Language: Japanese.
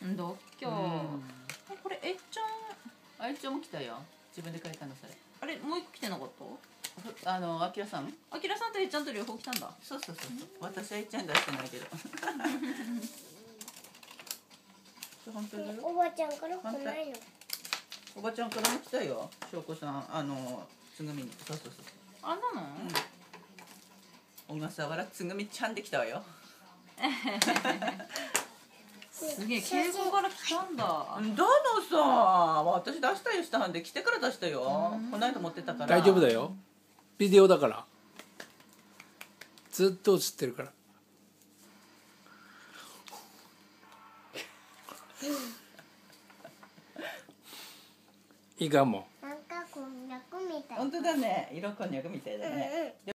んだっけ、これえっちゃんあいちゃんも来たよ。自分で書いたのそれ。 あれもう一個来てなかった？ あきらさん。 あきらさんとえっちゃんと両方来たんだ。 そう。私はえっちゃん出してないけど。本当だよ。 おばちゃんから来ないの？ おばちゃんからも来たよ。翔子さんつぐみに。そう。 あんなの？ 小笠原つぐみちゃんで来たわよ。 すげえ、敬語から来たんだ。 だのさ、私出したよ、したはんで来てから出したよ。この間持ってたから。 大丈夫だよ。ビデオだからずっと映ってるから。いいかも。 なんかこんにゃくみたい。 本当だね、色こんにゃくみたいだね。